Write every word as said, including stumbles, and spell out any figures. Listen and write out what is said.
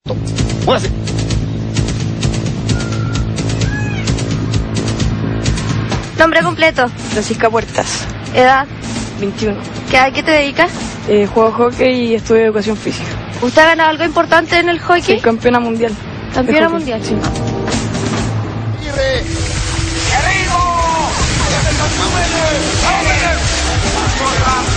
Muévase. Nombre completo. Francisca Puertas. Edad. veintiuno. ¿Qué, ¿A qué te dedicas? Eh, juego hockey y estudio educación física. ¿Usted ha ganado algo importante en el hockey? Soy campeona mundial. ¿Campeona mundial? Sí. ¡Querido!